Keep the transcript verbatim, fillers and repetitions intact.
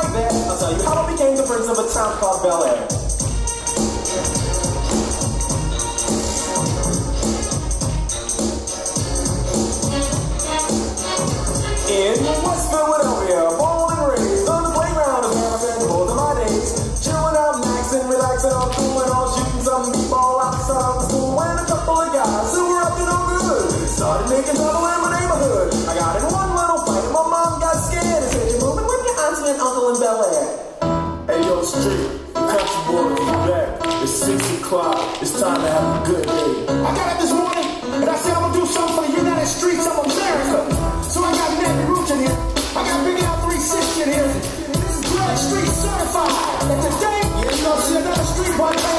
like that, I'll tell you how I became the prince of a town called Bel Air. In West Philadelphia, born and raised on the playground of Paris and both of my days, chilling out, maxing, relaxing, all cool and all shooting some b-ball outside of the school, and a couple of guys who were up to no good started making trouble in my neighborhood. I got in one little fight and my mom got scared and said, "You're moving with your auntie and uncle in Bel Air." Hey yo, Street, the country boy is back. It's six o'clock. It's time to have a good day. I got up this morning and I said I'm gonna do something for the United Streets of America. So I got Nancy Roots in here. I got Big Al three sixty in here. This is Greg Street certified. And today, you're gonna see another street party.